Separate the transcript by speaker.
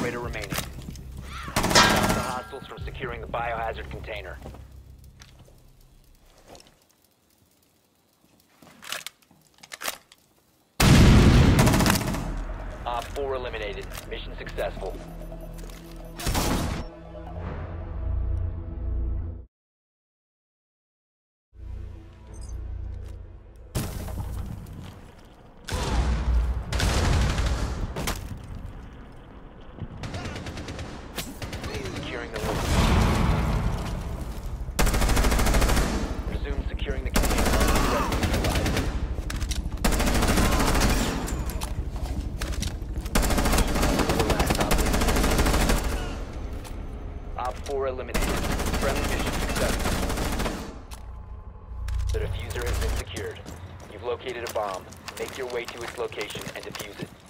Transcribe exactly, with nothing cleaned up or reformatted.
Speaker 1: operator remaining. Stop the hostiles from securing the biohazard container. Op four eliminated. Mission successful. Securing the location. Resume securing the container. Op four eliminated. Friendly mission successful. The diffuser has been secured. You've located a bomb. Make your way to its location and defuse it.